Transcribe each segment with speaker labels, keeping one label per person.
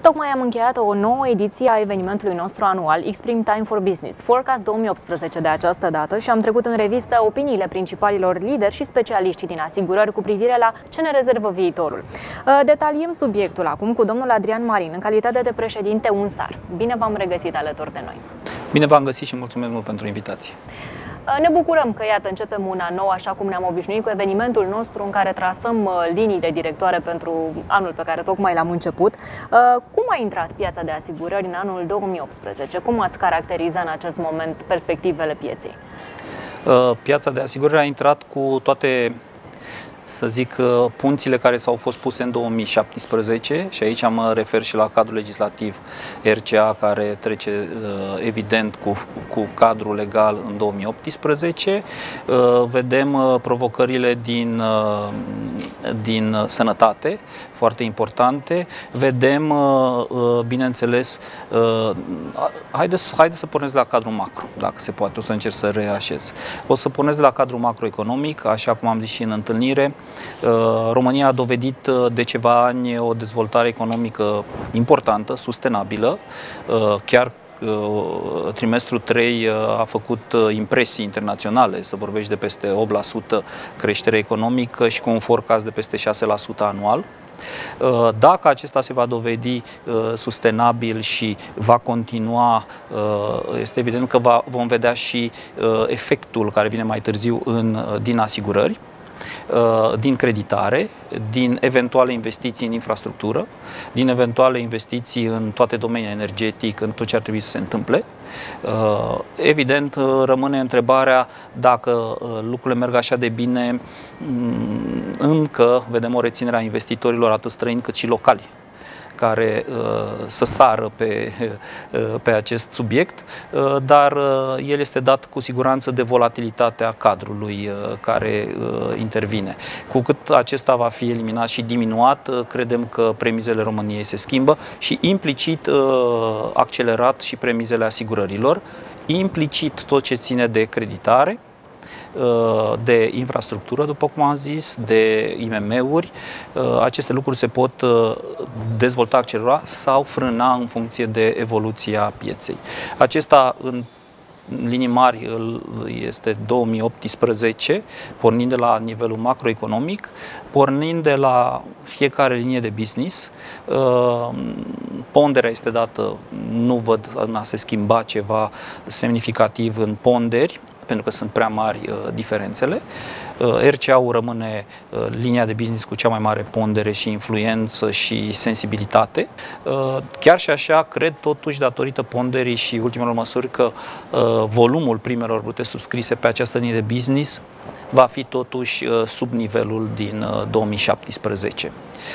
Speaker 1: Tocmai am încheiat o nouă ediție a evenimentului nostru anual, Extreme Time for Business, Forecast 2018 de această dată, și am trecut în revistă opiniile principalilor lideri și specialiști din asigurări cu privire la ce ne rezervă viitorul. Detaliem subiectul acum cu domnul Adrian Marin, în calitate de președinte UNSAR. Bine v-am regăsit alături de noi!
Speaker 2: Bine v-am găsit și mulțumesc mult pentru invitație!
Speaker 1: Ne bucurăm că, iată, începem un an nou, așa cum ne-am obișnuit, cu evenimentul nostru în care trasăm liniile directoare pentru anul pe care tocmai l-am început. Cum a intrat piața de asigurări în anul 2018? Cum ați caracteriza în acest moment perspectivele pieței?
Speaker 2: Piața de asigurări a intrat cu toate, să zic, punțile care s-au fost puse în 2017 și aici mă refer și la cadrul legislativ RCA, care trece evident cu cadrul legal în 2018. Vedem provocările din sănătate, foarte importante. Vedem, bineînțeles, haideți să pornesc la cadrul macro, dacă se poate, o să încerc să reașez. O să pornesc la cadrul macroeconomic, așa cum am zis și în întâlnire. România a dovedit de ceva ani o dezvoltare economică importantă, sustenabilă. Chiar trimestrul 3 a făcut impresii internaționale, să vorbești de peste 8% creștere economică și cu un forecast de peste 6% anual. Dacă acesta se va dovedi sustenabil și va continua, este evident că vom vedea și efectul care vine mai târziu din asigurări, din creditare, din eventuale investiții în infrastructură, din eventuale investiții în toate domeniile energetic, în tot ce ar trebui să se întâmple. Evident, rămâne întrebarea dacă lucrurile merg așa de bine, încă vedem o reținere a investitorilor atât străini cât și locali, care să sară pe acest subiect, dar el este dat cu siguranță de volatilitatea cadrului care intervine. Cu cât acesta va fi eliminat și diminuat, credem că premizele României se schimbă și implicit accelerat și premizele asigurărilor, implicit tot ce ține de creditare, de infrastructură, după cum am zis, de IMM-uri. Aceste lucruri se pot dezvolta, accelera sau frâna în funcție de evoluția pieței. Acesta, în linii mari, este 2018, pornind de la nivelul macroeconomic, pornind de la fiecare linie de business. Ponderea este dată, nu văd a se schimba ceva semnificativ în ponderi, pentru că sunt prea mari diferențele. RCA-ul rămâne linia de business cu cea mai mare pondere și influență și sensibilitate. Chiar și așa, cred totuși, datorită ponderii și ultimelor măsuri, că volumul primelor brute subscrise pe această linie de business va fi totuși sub nivelul din 2017.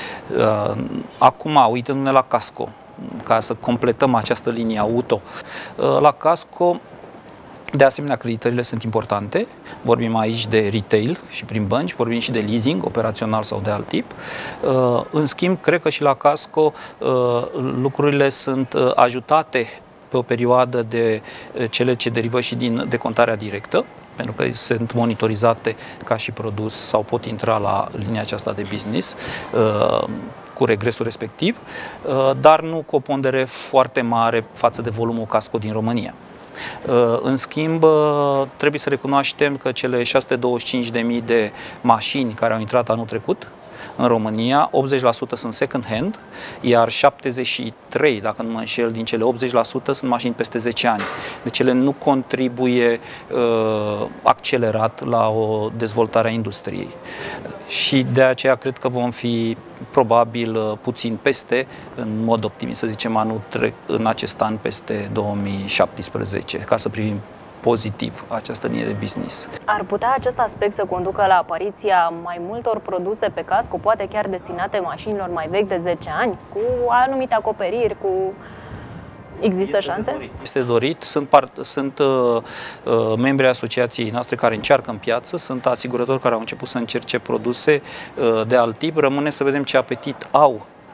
Speaker 2: Acum, uitându-ne la Casco, ca să completăm această linie auto, la Casco, de asemenea, creditările sunt importante. Vorbim aici de retail și prin bănci, vorbim și de leasing, operațional sau de alt tip. În schimb, cred că și la Casco lucrurile sunt ajutate pe o perioadă de cele ce derivă și din decontarea directă, pentru că sunt monitorizate ca și produs sau pot intra la linia aceasta de business cu regresul respectiv, dar nu cu o pondere foarte mare față de volumul Casco din România. În schimb, trebuie să recunoaștem că cele 625.000 de mașini care au intrat anul trecut în România, 80% sunt second hand, iar 73, dacă nu mă înșel, din cele 80% sunt mașini peste 10 ani. Deci ele nu contribuie accelerat la o dezvoltare a industriei. Și de aceea cred că vom fi probabil puțin peste, în mod optimist, să zicem, în acest an peste 2017, ca să privim pozitiv această linie de business.
Speaker 1: Ar putea acest aspect să conducă la apariția mai multor produse pe Casco, poate chiar destinate mașinilor mai vechi de 10 ani, cu anumite acoperiri, cu... Există șanse?
Speaker 2: Este dorit. Sunt membri ai asociației noastre care încearcă în piață, sunt asigurători care au început să încerce produse de alt tip. Rămâne să vedem ce apetit au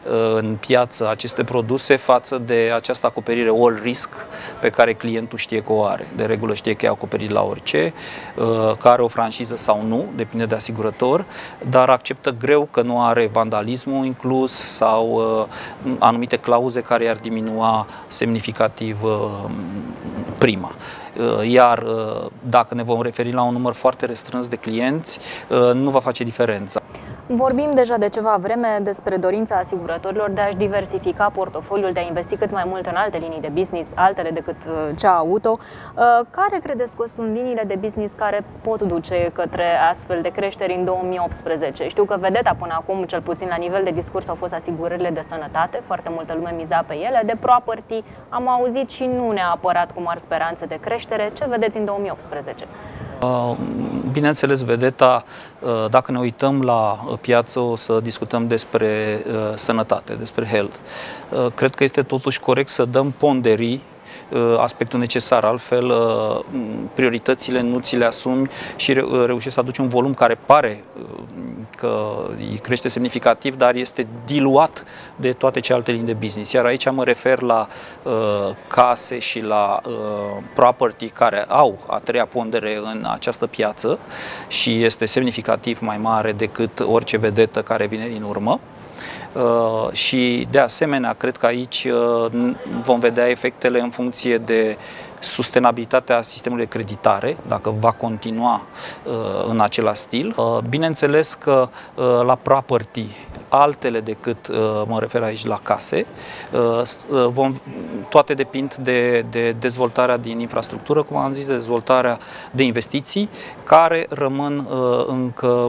Speaker 2: în piață aceste produse față de această acoperire all risk pe care clientul știe că o are. De regulă știe că e acoperit la orice, că are o franciză sau nu, depinde de asigurător, dar acceptă greu că nu are vandalismul inclus sau anumite clauze care i-ar diminua semnificativ prima. Iar dacă ne vom referi la un număr foarte restrâns de clienți, nu va face diferența.
Speaker 1: Vorbim deja de ceva vreme despre dorința asigurătorilor de a-și diversifica portofoliul, de a investi cât mai mult în alte linii de business, altele decât cea auto. Care credeți că sunt liniile de business care pot duce către astfel de creșteri în 2018? Știu că vedeta până acum, cel puțin la nivel de discurs, au fost asigurările de sănătate, foarte multă lume miza pe ele. De property am auzit și nu neapărat cu mari speranțe de creștere. Ce vedeți în 2018?
Speaker 2: Bineînțeles, vedeta, dacă ne uităm la piață, o să discutăm despre sănătate, despre health. Cred că este totuși corect să dăm ponderii aspectul necesar, altfel prioritățile nu ți le asumi și reușești să aduci un volum care pare că îi crește semnificativ, dar este diluat de toate celelalte linii de business. Iar aici mă refer la case și la property care au a treia pondere în această piață și este semnificativ mai mare decât orice vedetă care vine din urmă. Și de asemenea, cred că aici vom vedea efectele în funcție de sustenabilitatea sistemului de creditare, dacă va continua în același stil. Bineînțeles că la property, altele decât, mă refer aici la case, toate depind de dezvoltarea din infrastructură, cum am zis, de dezvoltarea de investiții, care rămân încă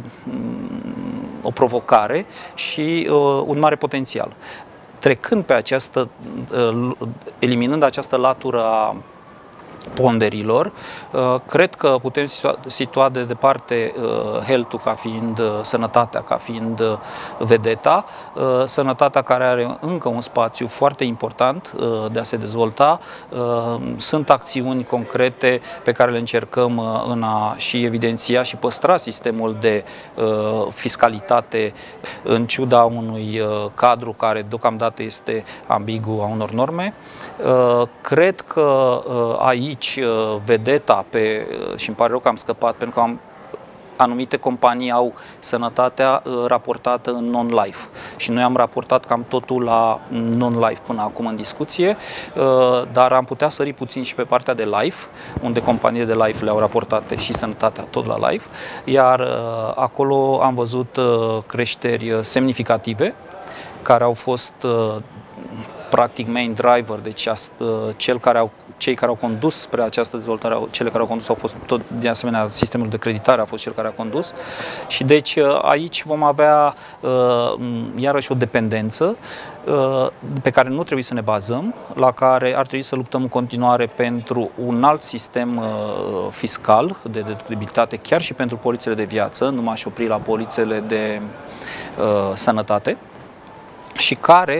Speaker 2: o provocare și un mare potențial. Trecând pe această, eliminând această latură a ponderilor, cred că putem situa de departe health-ul ca fiind sănătatea, ca fiind vedeta, sănătatea care are încă un spațiu foarte important de a se dezvolta. Sunt acțiuni concrete pe care le încercăm în a și evidenția și păstra sistemul de fiscalitate în ciuda unui cadru care deocamdată este ambigu a unor norme. Cred că aici vedeta și îmi pare rău că am scăpat, pentru că anumite companii au sănătatea raportată în non-life și noi am raportat cam totul la non-life până acum în discuție, dar am putea sări puțin și pe partea de life, unde companiile de life le-au raportate și sănătatea tot la life, iar acolo am văzut creșteri semnificative care au fost practic main driver, deci cei care au condus spre această dezvoltare, cele care au condus au fost tot, de asemenea, sistemul de creditare a fost cel care a condus și deci aici vom avea iarăși o dependență pe care nu trebuie să ne bazăm, la care ar trebui să luptăm în continuare pentru un alt sistem fiscal de deductibilitate, chiar și pentru polițele de viață, nu m-aș opri la polițele de sănătate, și care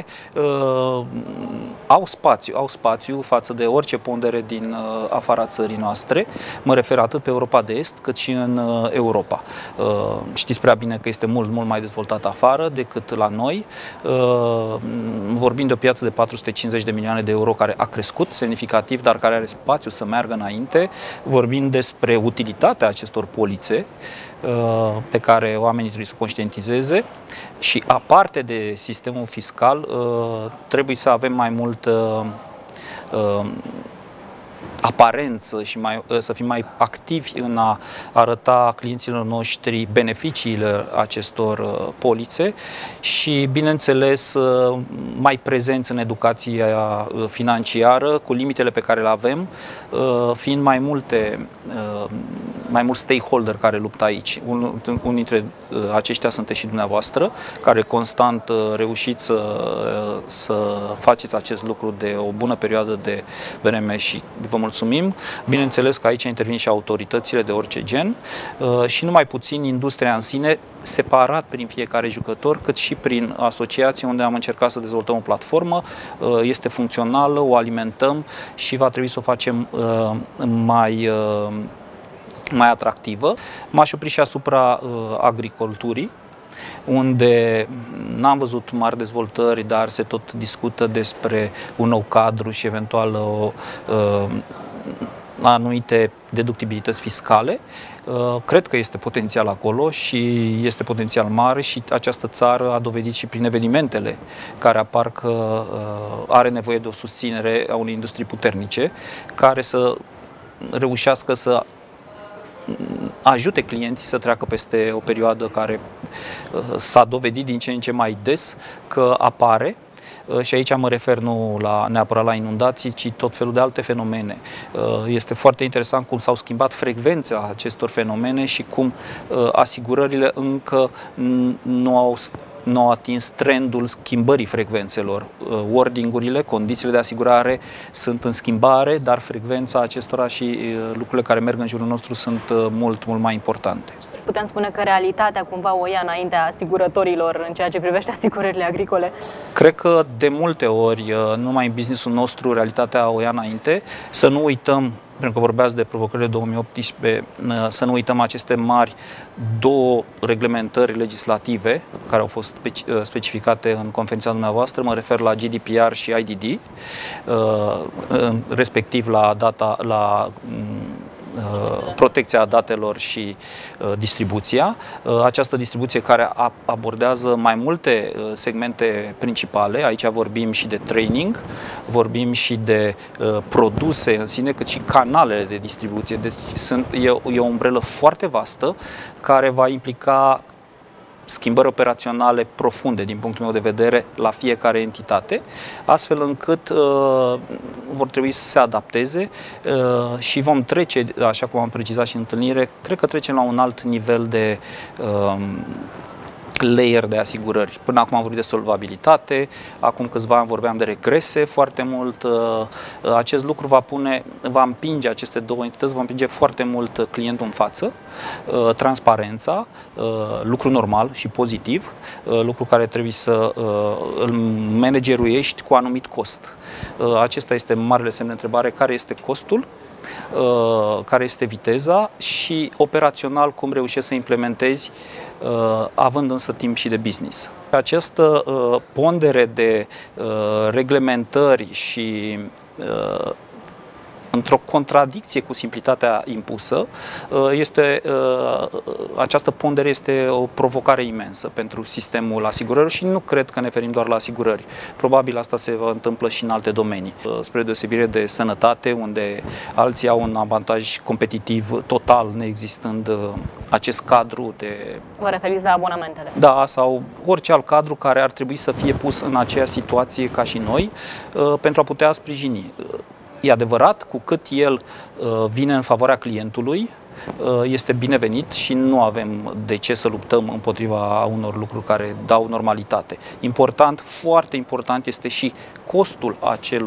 Speaker 2: au spațiu față de orice pondere din afara țării noastre. Mă refer atât pe Europa de Est, cât și în Europa. Știți prea bine că este mult mai dezvoltat afară decât la noi. Vorbim de o piață de 450 de milioane de euro care a crescut semnificativ, dar care are spațiu să meargă înainte. Vorbim despre utilitatea acestor polițe pe care oamenii trebuie să conștientizeze și aparte de sistemul fiscal trebuie să avem mai mult aparență și să fim mai activi în a arăta clienților noștri beneficiile acestor polițe și, bineînțeles, mai prezenți în educația financiară, cu limitele pe care le avem, fiind mai mulți stakeholder care luptă aici. Unul dintre aceștia sunteți și dumneavoastră, care constant reușiți să faceți acest lucru de o bună perioadă de vreme și vă mulțumim. Bineînțeles că aici intervin și autoritățile de orice gen și numai puțin industria în sine, separat prin fiecare jucător, cât și prin asociații unde am încercat să dezvoltăm o platformă, este funcțională, o alimentăm și va trebui să o facem mai atractivă. M-aș opri și asupra agriculturii, unde n-am văzut mari dezvoltări, dar se tot discută despre un nou cadru și eventual anumite deductibilități fiscale. Cred că este potențial acolo și este potențial mare și această țară a dovedit și prin evenimentele care apar că are nevoie de o susținere a unei industrii puternice care să reușească să ajute clienții să treacă peste o perioadă care s-a dovedit din ce în ce mai des că apare. Și aici mă refer nu neapărat la inundații, ci tot felul de alte fenomene. Este foarte interesant cum s-au schimbat frecvența acestor fenomene și cum asigurările încă nu au atins trendul schimbării frecvențelor. Wording-urile, condițiile de asigurare sunt în schimbare, dar frecvența acestora și lucrurile care merg în jurul nostru sunt mult, mult mai importante.
Speaker 1: Putem spune că realitatea cumva o ia înaintea asigurătorilor în ceea ce privește asigurările agricole?
Speaker 2: Cred că de multe ori, numai în business-ul nostru, realitatea o ia înainte. Să nu uităm, pentru că vorbeați de provocările 2018, să nu uităm aceste mari două reglementări legislative care au fost specificate în conferința dumneavoastră. Mă refer la GDPR și IDD, respectiv la protecția datelor și distribuția. Această distribuție care abordează mai multe segmente principale. Aici vorbim și de training, vorbim și de produse în sine, cât și canalele de distribuție. Deci e o umbrelă foarte vastă care va implica schimbări operaționale profunde din punctul meu de vedere la fiecare entitate, astfel încât vor trebui să se adapteze și vom trece, așa cum am precizat și în întâlnire, cred că trecem la un alt nivel de layer de asigurări. Până acum am vorbit de solvabilitate, acum câțiva ani vorbeam de regrese foarte mult. Acest lucru va împinge aceste două entități, va împinge foarte mult clientul în față, transparența, lucru normal și pozitiv, lucru care trebuie să îl manageruiești cu anumit cost. Acesta este marele semn de întrebare, care este costul, care este viteza și operațional cum reușești să implementezi, având însă timp și de business. Această pondere de reglementări și într-o contradicție cu simplitatea impusă, această pondere este o provocare imensă pentru sistemul asigurărilor și nu cred că ne referim doar la asigurări. Probabil asta se va întâmplă și în alte domenii, spre deosebire de sănătate, unde alții au un avantaj competitiv total, neexistând acest cadru de...
Speaker 1: Vă referiți la abonamentele?
Speaker 2: Da, sau orice alt cadru care ar trebui să fie pus în aceeași situație ca și noi, pentru a putea sprijini. E adevărat, cu cât el vine în favoarea clientului, este binevenit și nu avem de ce să luptăm împotriva unor lucruri care dau normalitate. Important, foarte important este și costul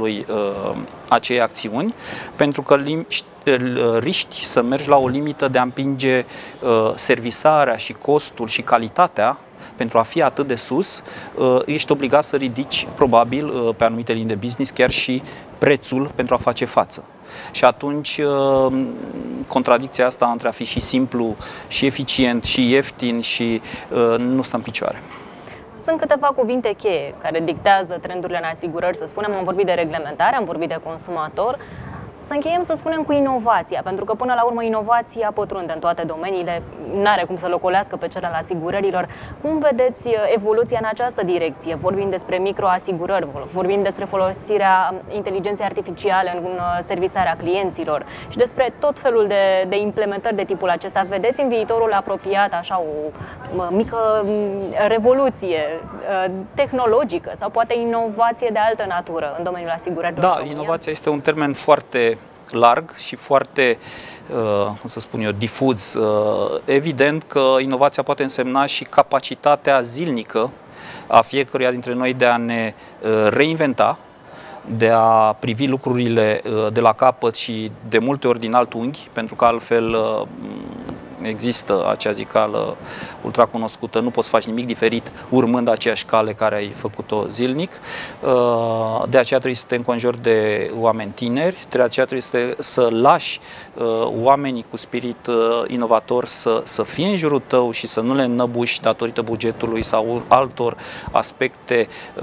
Speaker 2: acelei acțiuni, pentru că riști să mergi la o limită de a împinge servisarea și costul și calitatea. Pentru a fi atât de sus, ești obligat să ridici, probabil, pe anumite linii de business, chiar și prețul pentru a face față. Și atunci, contradicția asta între a fi și simplu, și eficient, și ieftin, și nu stă în picioare.
Speaker 1: Sunt câteva cuvinte cheie care dictează trendurile în asigurări, să spunem. Am vorbit de reglementare, am vorbit de consumator. Să încheiem, să spunem, cu inovația, pentru că până la urmă inovația pătrunde în toate domeniile, n-are cum să locolească pe cel al asigurărilor. Cum vedeți evoluția în această direcție? Vorbim despre microasigurări, vorbim despre folosirea inteligenței artificiale în servisarea clienților și despre tot felul de implementări de tipul acesta. Vedeți în viitorul apropiat așa o mică revoluție tehnologică sau poate inovație de altă natură în domeniul asigurărilor?
Speaker 2: Da, inovația este un termen foarte larg și foarte, cum să spun eu, difuz. Evident că inovația poate însemna și capacitatea zilnică a fiecăruia dintre noi de a ne reinventa, de a privi lucrurile de la capăt și de multe ori din alt unghi, pentru că altfel există acea zicală ultracunoscută, nu poți să faci nimic diferit urmând aceeași cale care ai făcut-o zilnic. De aceea trebuie să te înconjori de oameni tineri, de aceea trebuie să lași oamenii cu spirit inovator să fie în jurul tău și să nu le înăbuși datorită bugetului sau altor aspecte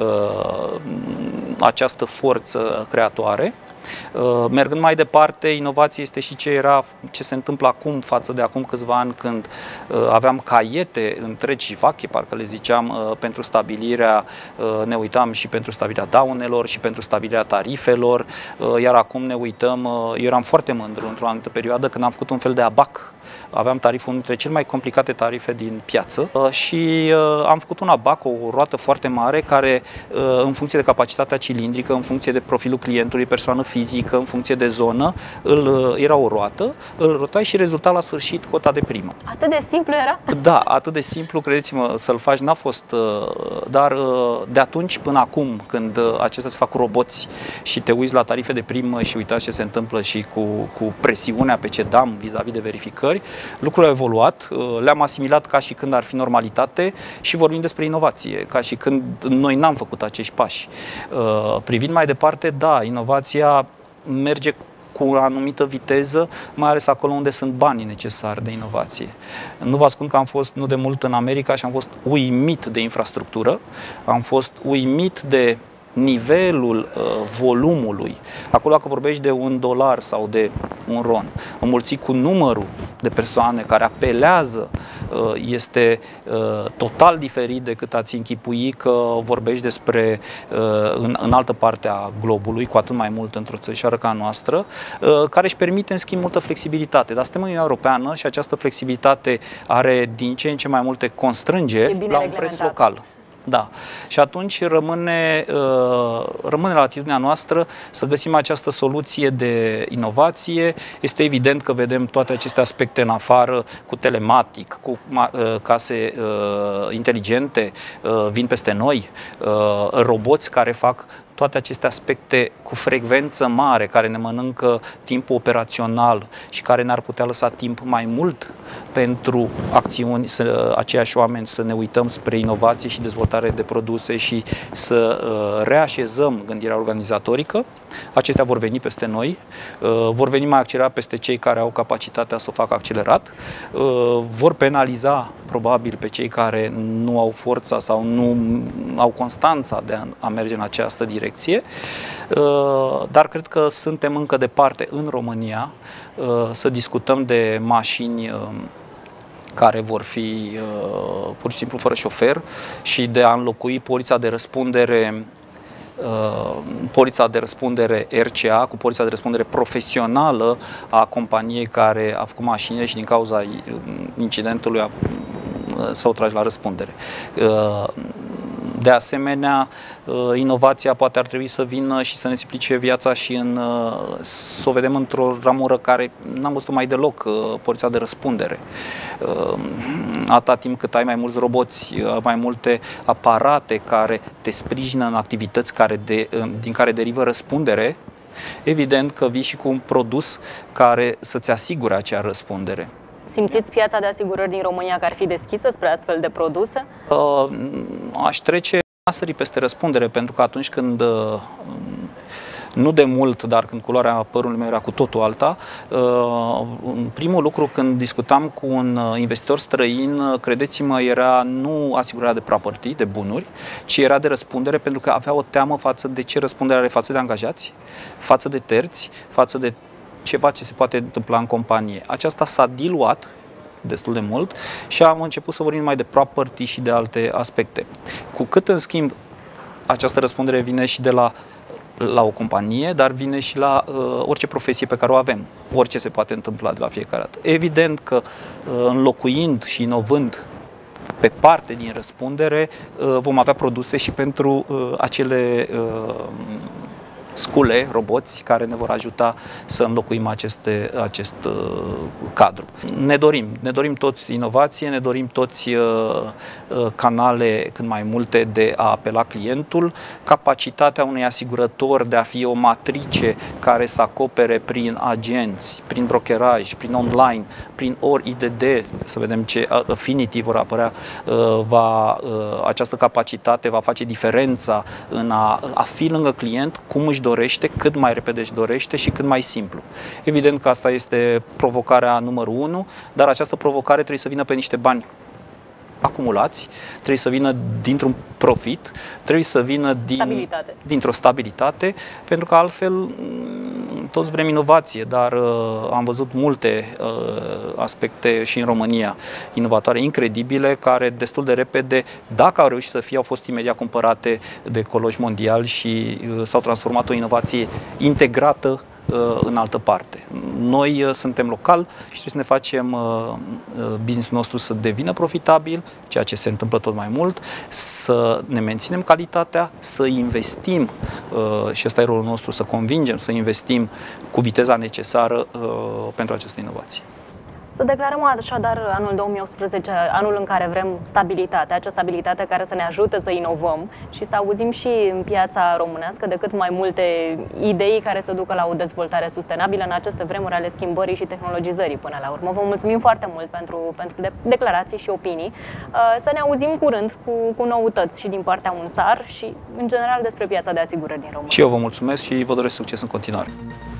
Speaker 2: această forță creatoare. Mergând mai departe, inovație este și ce se întâmplă acum față de acum câțiva ani, când aveam caiete întregi, vache, parcă le ziceam, pentru stabilirea, ne uitam și pentru stabilirea daunelor și pentru stabilirea tarifelor, iar acum ne uităm, eu eram foarte mândru într-o anumită perioadă când am făcut un fel de ABAC. Aveam tariful, unul dintre cele mai complicate tarife din piață și am făcut un ABAC, o roată foarte mare, care în funcție de capacitatea cilindrică, în funcție de profilul clientului, persoană fizică, în funcție de zonă, era o roată, îl rotai și rezulta la sfârșit cota de primă.
Speaker 1: Atât de simplu era?
Speaker 2: Da, atât de simplu, credeți-mă, să-l faci n-a fost, dar de atunci până acum, când acestea se fac cu roboți și te uiți la tarife de primă și uitați ce se întâmplă și cu presiunea pe CEDAM vis-a-vis de verificări, lucrurile au evoluat, le-am asimilat ca și când ar fi normalitate și vorbim despre inovație, ca și când noi n-am făcut acești pași. Privind mai departe, da, inovația merge cu o anumită viteză, mai ales acolo unde sunt banii necesari de inovație. Nu vă ascund că am fost nu de mult în America și am fost uimit de infrastructură, am fost uimit de nivelul volumului. Acolo dacă vorbești de $1 sau de un RON, înmulțit cu numărul de persoane care apelează, este total diferit decât ați închipui că vorbești despre în altă parte a globului, cu atât mai mult într-o țărișoară ca a noastră, care își permite în schimb multă flexibilitate. Dar suntem în Uniunea Europeană și această flexibilitate are din ce în ce mai multe constrângeri la un preț local. Da. Și atunci rămâne la latitudinea noastră să găsim această soluție de inovație. Este evident că vedem toate aceste aspecte în afară, cu telematic, cu case inteligente, vin peste noi, roboți care fac toate aceste aspecte cu frecvență mare, care ne mănâncă timpul operațional și care ne-ar putea lăsa timp mai mult pentru acțiuni, aceiași oameni să ne uităm spre inovație și dezvoltare de produse și să reașezăm gândirea organizatorică. Acestea vor veni peste noi, vor veni mai accelerat peste cei care au capacitatea să o facă accelerat, vor penaliza probabil pe cei care nu au forța sau nu au constanța de a merge în această direcție, dar cred că suntem încă departe în România să discutăm de mașini care vor fi pur și simplu fără șofer și de a înlocui polița de răspundere RCA cu polița de răspundere profesională a companiei care a făcut mașinile și din cauza incidentului s-au tras la răspundere. De asemenea, inovația poate ar trebui să vină și să ne simplifice viața și să o vedem într-o ramură care n-am văzut-o mai deloc, poliția de răspundere. Atâta timp cât ai mai mulți roboți, mai multe aparate care te sprijină în activități din care derivă răspundere, evident că vii și cu un produs care să-ți asigure acea răspundere.
Speaker 1: Simțiți piața de asigurări din România că ar fi deschisă spre astfel de produse?
Speaker 2: Aș trece sări peste răspundere, pentru că atunci când, nu de mult, dar când culoarea părului meu era cu totul alta, primul lucru când discutam cu un investitor străin, credeți-mă, era nu asigurarea de property, de bunuri, ci era de răspundere, pentru că avea o teamă față de ce răspundere are față de angajați, față de terți, față de ceva ce se poate întâmpla în companie. Aceasta s-a diluat destul de mult și am început să vorbim mai de property și de alte aspecte. Cu cât, în schimb, această răspundere vine și de la o companie, dar vine și la orice profesie pe care o avem. Orice se poate întâmpla de la fiecare dată. Evident că înlocuind și inovând pe parte din răspundere, vom avea produse și pentru acele scule, roboți, care ne vor ajuta să înlocuim acest cadru. Ne dorim toți inovație, ne dorim toți canale cât mai multe de a apela clientul, capacitatea unui asigurător de a fi o matrice care să acopere prin agenți, prin brokeraj, prin online, prin ori IDD, să vedem ce Affinity vor apărea, această capacitate va face diferența în a fi lângă client cum își dorește, cât mai repede își dorește și cât mai simplu. Evident că asta este provocarea numărul 1, dar această provocare trebuie să vină pe niște bani acumulați, trebuie să vină dintr-un profit, trebuie să vină dintr-o stabilitate, pentru că altfel toți vrem inovație, dar am văzut multe aspecte și în România inovatoare incredibile, care destul de repede, dacă au reușit să fie, au fost imediat cumpărate de coloși mondiali și s-au transformat o inovație integrată în altă parte. Noi suntem local și trebuie să ne facem business-ul nostru să devină profitabil, ceea ce se întâmplă tot mai mult, să ne menținem calitatea, să investim, și ăsta e rolul nostru, să convingem, să investim cu viteza necesară pentru aceste inovații.
Speaker 1: Să declarăm așadar anul 2018 anul în care vrem stabilitate, acea stabilitate care să ne ajute să inovăm și să auzim și în piața românească de cât mai multe idei care să ducă la o dezvoltare sustenabilă în aceste vremuri ale schimbării și tehnologizării până la urmă. Vă mulțumim foarte mult pentru declarații și opinii. Să ne auzim curând cu noutăți și din partea UNSAR și în general despre piața de asigurări din România.
Speaker 2: Și eu vă mulțumesc și vă doresc succes în continuare.